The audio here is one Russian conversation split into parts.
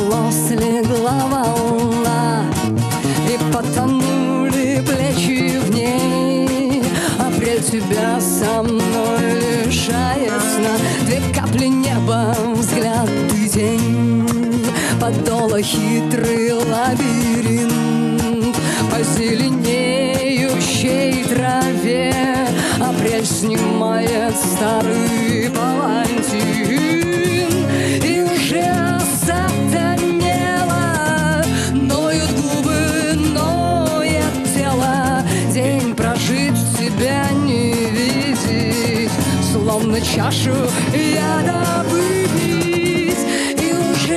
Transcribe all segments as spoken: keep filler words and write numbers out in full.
волос легла волна, и потонули плечи в ней. Апрель тебя со мной лишает сна. Две капли неба, взгляд и тень, подола хитрый лабиринт по зеленеющей траве. Апрель снимает старый палантин, и уже осатанело, ноют губы, ноет тело. День прожить, тебя не видеть, словно чашу яда выпить. И уже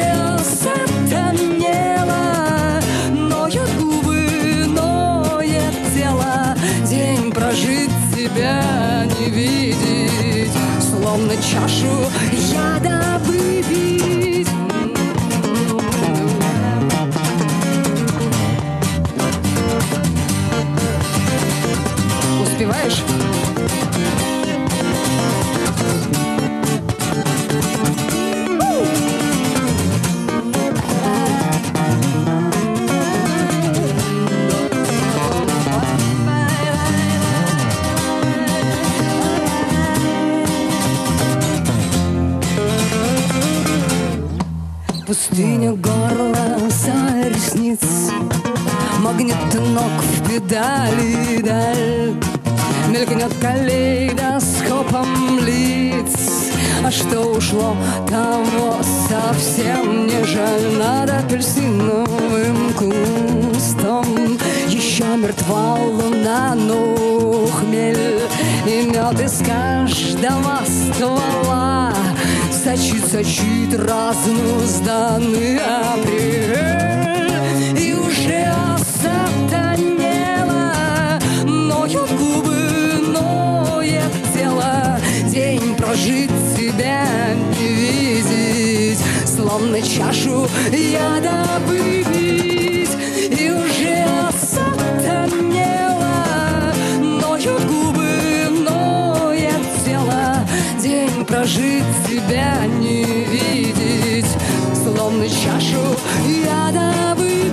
осатанело, ноют губы, ноет тело. День прожить, тебя не видеть, словно чашу яда выпить. Успеваешь? Пустыня, горло, за ресниц, магнит ног в педали даль. Мелькнет калейдоскопом лиц, а что ушло, того совсем не жаль. Над апельсиновым кустом еще мертва луна, но хмель и мед из каждого ствола сочит, сочит разнузданный апрель. И уже осатанело, ноют губы, ноет тело. День прожить, тебя не видеть, словно чашу яда выпить. И уже осатанело, ноют губы, ноет тело. День прожить, тебя не видеть, словно чашу яда выпить.